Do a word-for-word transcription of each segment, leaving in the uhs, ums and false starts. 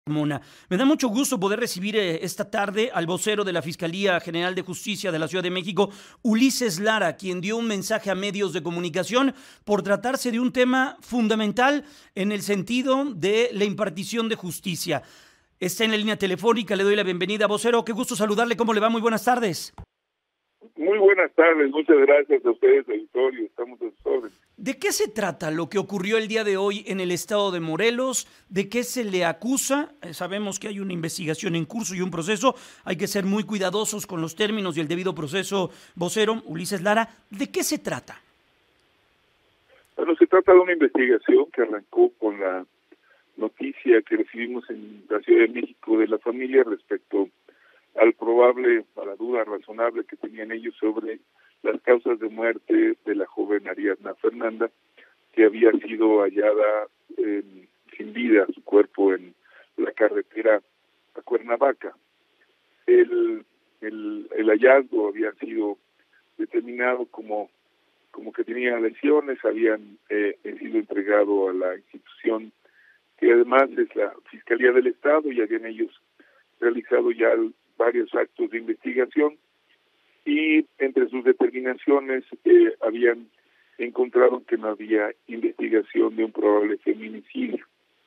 Mona. Me da mucho gusto poder recibir eh, esta tarde al vocero de la Fiscalía General de Justicia de la Ciudad de México, Ulises Lara, quien dio un mensaje a medios de comunicación por tratarse de un tema fundamental en el sentido de la impartición de justicia. Está en la línea telefónica, le doy la bienvenida, vocero. Qué gusto saludarle, ¿cómo le va? Muy buenas tardes. Muy buenas tardes, muchas gracias a ustedes, auditorio, estamos a sus órdenes. ¿De qué se trata lo que ocurrió el día de hoy en el estado de Morelos? ¿De qué se le acusa? Eh, sabemos que hay una investigación en curso y un proceso. Hay que ser muy cuidadosos con los términos y el debido proceso, vocero Ulises Lara. ¿De qué se trata? Bueno, se trata de una investigación que arrancó con la noticia que recibimos en la Ciudad de México de la familia respecto al probable, a la duda razonable que tenían ellos sobre las causas de muerte de la joven Ariadna Fernanda, que había sido hallada eh, sin vida, su cuerpo en la carretera a Cuernavaca. El, el, el hallazgo había sido determinado como, como que tenía lesiones, habían eh, sido entregado a la institución que además es la Fiscalía del Estado, y habían ellos realizado ya el, varios actos de investigación, y entre sus determinaciones eh, habían encontrado que no había investigación de un probable feminicidio.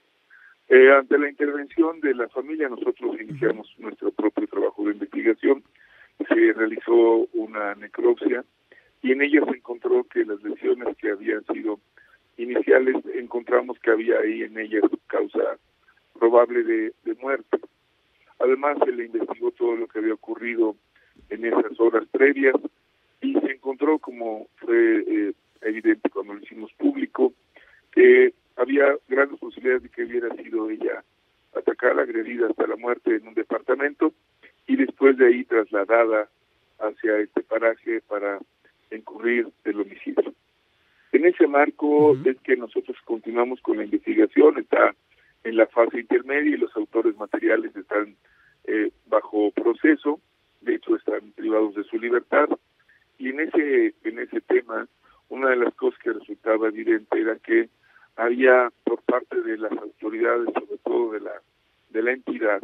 Eh, ante la intervención de la familia, nosotros iniciamos nuestro propio trabajo de investigación. Se realizó una necropsia y en ella se encontró que las lesiones que habían sido iniciales, encontramos que había ahí en ellas causa probable de, de muerte. Además, se le investigó todo lo que había ocurrido en esas horas previas y se encontró, como fue eh, evidente cuando lo hicimos público, que había grandes posibilidades de que hubiera sido ella atacada, agredida hasta la muerte en un departamento y después de ahí trasladada hacia este paraje para incurrir el homicidio. En ese marco uh-huh. es que nosotros continuamos con la investigación, está en la fase intermedia y los autores materiales están eh, bajo proceso, de hecho están privados de su libertad, y en ese en ese tema una de las cosas que resultaba evidente era que había por parte de las autoridades, sobre todo de la de la entidad,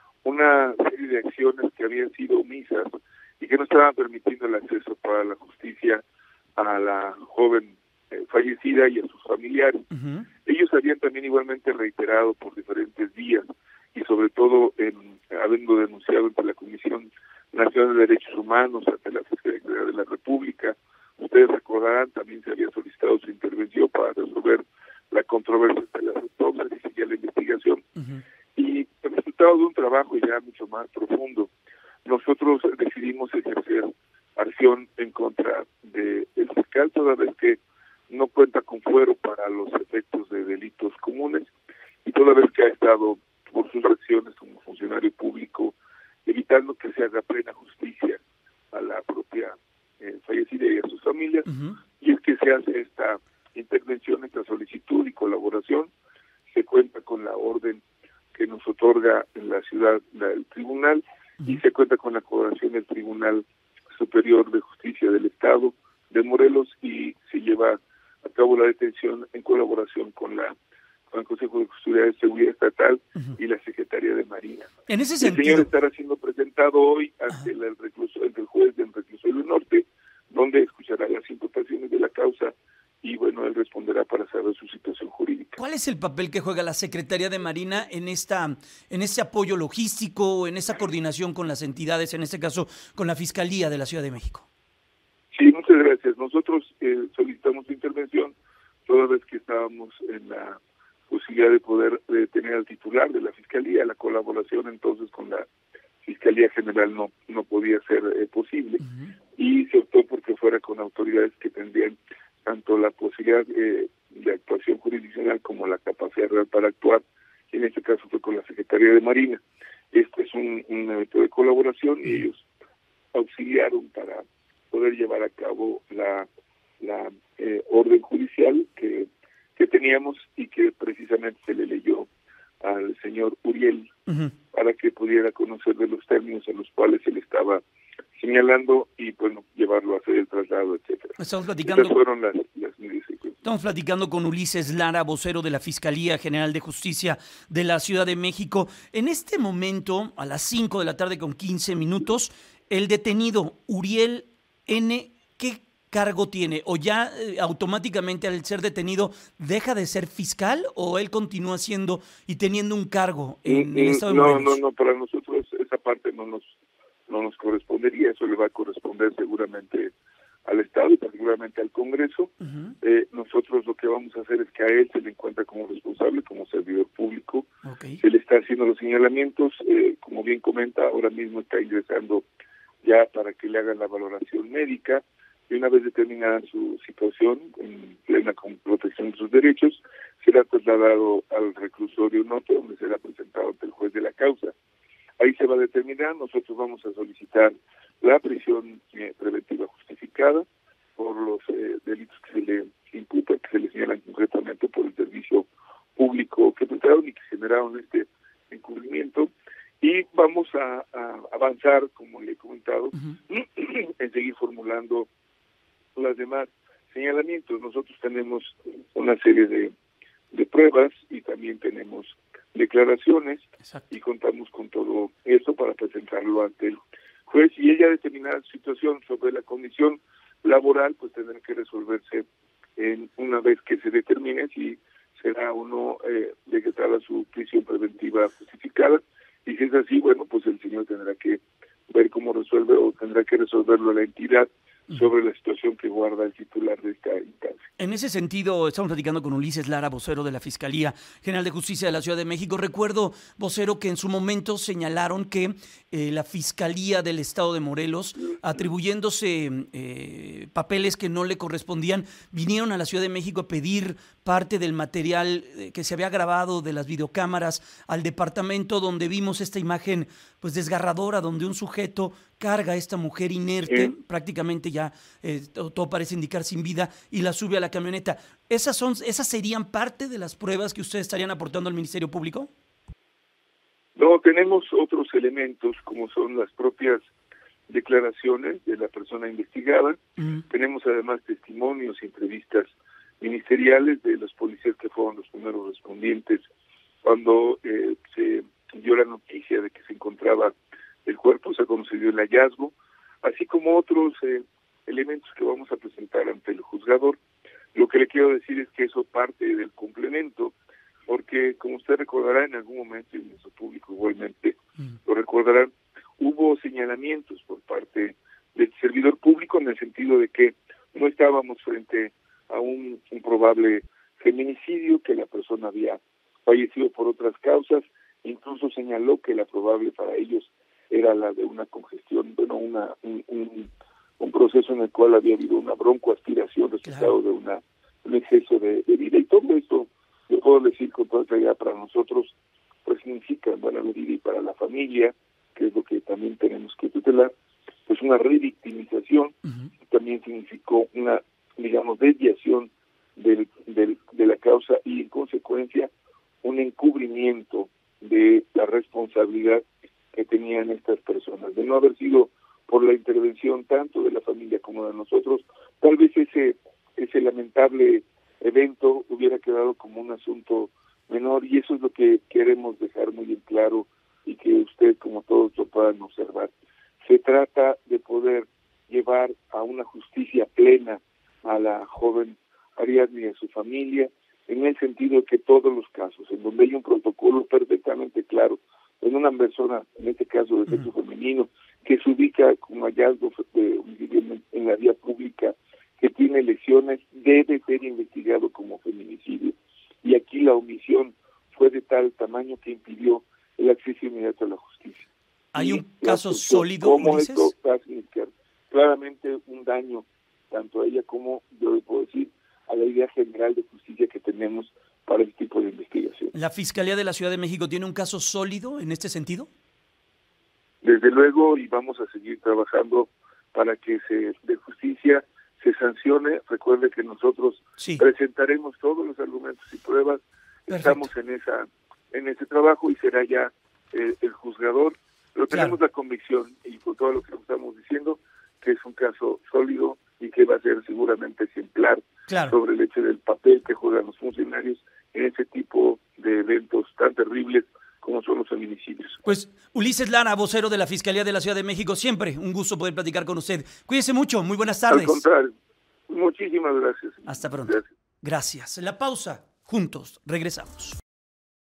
una serie de acciones que habían sido omisas y que no estaban permitiendo el acceso para la justicia a la joven eh, fallecida y a sus familiares. Uh-huh. Ellos habían también igualmente reiterado por diferentes vías y sobre todo en, habiendo denunciado ante la Comisión Nacional de Derechos Humanos, ante la Fiscalía General de la República. Ustedes recordarán, también se había solicitado su intervención para resolver la controversia de las autopsias y seguir la investigación. Uh-huh. Y el resultado de un trabajo ya mucho más profundo, nosotros decidimos ejercer acción en contra del fiscal, toda vez que no cuenta con fuero para los efectos de delitos comunes y toda vez que ha estado por sus acciones como funcionario público evitando que se haga plena justicia a la propia eh, fallecida y a sus familias. Uh-huh. Y es que se hace esta intervención, esta solicitud y colaboración. Se cuenta con la orden que nos otorga en la ciudad la, el tribunal uh-huh. y se cuenta con la colaboración del Tribunal Superior de Justicia del Estado de Morelos, y se lleva a cabo la detención en colaboración con la con el Consejo de Custodia de Seguridad Estatal uh-huh. y la Secretaría de Marina. En ese el sentido, señor estará siendo presentado hoy ante uh-huh. el, recluso, ante el juez del Reclusorio Norte, donde escuchará las imputaciones de la causa y bueno, él responderá para saber su situación jurídica. ¿Cuál es el papel que juega la Secretaría de Marina en esta, en este apoyo logístico, en esa coordinación con las entidades, en este caso con la Fiscalía de la Ciudad de México? Sí, muchas gracias. Nosotros eh, solicitamos su intervención toda vez que estábamos en la posibilidad de poder de tener al titular de la Fiscalía. La colaboración entonces con la Fiscalía General no no podía ser eh, posible uh-huh. y se optó porque fuera con autoridades que tendrían tanto la posibilidad eh, de actuación jurisdiccional como la capacidad real para actuar, y en este caso fue con la Secretaría de Marina. Este es un, un evento de colaboración y ellos auxiliaron para poder llevar a cabo la, la eh, orden judicial que que teníamos y que precisamente se le leyó al señor Uriel uh-huh. para que pudiera conocer de los términos en los cuales él estaba señalando y bueno, llevarlo a hacer el traslado, etcétera. Estamos platicando. Estas fueron las, las medidas. Estamos platicando con Ulises Lara, vocero de la Fiscalía General de Justicia de la Ciudad de México. En este momento, a las cinco de la tarde con quince minutos, el detenido Uriel N., ¿qué cargo tiene? ¿O ya eh, automáticamente al ser detenido deja de ser fiscal o él continúa siendo y teniendo un cargo en el estado de no, Morelos? No, no, para nosotros esa parte no nos, no nos correspondería, eso le va a corresponder seguramente al Estado y particularmente al Congreso. Uh-huh. eh, nosotros lo que vamos a hacer es que a él se le encuentra como responsable, como servidor público. Okay. Se le está haciendo los señalamientos, eh, como bien comenta, ahora mismo está ingresando ya para que le hagan la valoración médica y una vez determinada su situación en plena protección de sus derechos, será trasladado al reclusorio norte donde será presentado ante el juez de la causa. Ahí se va a determinar, nosotros vamos a solicitar la prisión eh, preventiva justificada por los eh, delitos que se le imputan, que se le señalan concretamente por el servicio público que prestaron y que generaron este encubrimiento. Y vamos a, a avanzar, como le he comentado, uh-huh. en seguir formulando las demás señalamientos. Nosotros tenemos una serie de, de pruebas y también tenemos declaraciones. Exacto. Y contamos con todo eso para presentarlo ante el juez y ella determinar situación sobre la condición laboral, pues tendrá que resolverse en una vez que se determine si será o no eh, decretada su prisión preventiva justificada, y si es así, bueno, pues el señor tendrá que ver cómo resuelve o tendrá que resolverlo la entidad sobre la situación que guarda el titular de esta instancia. En ese sentido, estamos platicando con Ulises Lara, vocero de la Fiscalía General de Justicia de la Ciudad de México. Recuerdo, vocero, que en su momento señalaron que eh, la Fiscalía del Estado de Morelos, atribuyéndose eh, papeles que no le correspondían, vinieron a la Ciudad de México a pedir parte del material que se había grabado de las videocámaras al departamento, donde vimos esta imagen pues desgarradora, donde un sujeto carga a esta mujer inerte, ¿Eh? prácticamente ya eh, todo, todo parece indicar sin vida, y la sube a la camioneta. ¿Esas son, esas serían parte de las pruebas que ustedes estarían aportando al Ministerio Público? No, tenemos otros elementos, como son las propias declaraciones de la persona investigada. Uh-huh. Tenemos además testimonios y entrevistas ministeriales de los policías que fueron los primeros respondientes cuando eh, se dio la noticia de que se encontraba el cuerpo, se conoció el hallazgo, así como otros eh, elementos que vamos a presentar ante el juzgador. Lo que le quiero decir es que eso parte del complemento, porque como usted recordará en algún momento, y nuestro público igualmente mm. lo recordarán, hubo señalamientos por parte del servidor público en el sentido de que no estábamos frente a un, un probable feminicidio, que la persona había fallecido por otras causas, incluso señaló que la probable para ellos era la de una congestión, bueno, una un, un, un proceso en el cual había habido una broncoaspiración resultado claro. de una un exceso de, de vida. Y todo esto, yo puedo decir con toda claridad, para nosotros, pues significa en buena medida y para la familia, que es lo que también tenemos que tutelar, pues una revictimización, uh-huh. también significó una, digamos, desviación del, del, de la causa y en consecuencia un encubrimiento de la responsabilidad que tenían estas personas, de no haber sido por la intervención tanto de la familia como de nosotros, tal vez ese ese lamentable evento hubiera quedado como un asunto menor, y eso es lo que queremos dejar muy en claro y que usted, como todos, lo puedan observar. Se trata de poder llevar a una justicia plena a la joven Ariadne y a su familia, en el sentido de que todos los casos en donde hay un protocolo perfectamente claro en una persona, en este caso de sexo uh-huh. femenino, que se ubica como hallazgo de, de, en la vía pública, que tiene lesiones, debe ser investigado como feminicidio. Y aquí la omisión fue de tal tamaño que impidió el acceso inmediato a la justicia. ¿Hay y un caso sólido, ¿Cómo Ulises? esto va a significar claramente un daño, tanto a ella como, yo le puedo decir, a la idea general de justicia que tenemos para este tipo de investigación. ¿La Fiscalía de la Ciudad de México tiene un caso sólido en este sentido? Desde luego, y vamos a seguir trabajando para que se de justicia se sancione. Recuerde que nosotros sí. presentaremos todos los argumentos y pruebas. Perfecto. Estamos en esa en ese trabajo y será ya eh, el juzgador. Pero tenemos claro. la convicción, y por todo lo que estamos diciendo, que es un caso sólido y que va a ser seguramente ejemplar claro. sobre el hecho del papel que juegan los funcionarios en ese tipo de eventos tan terribles como son los feminicidios. Pues Ulises Lara, vocero de la Fiscalía de la Ciudad de México, siempre un gusto poder platicar con usted. Cuídese mucho, muy buenas tardes. Al contrario, muchísimas gracias. Hasta pronto. Gracias. Gracias. La pausa, juntos, regresamos.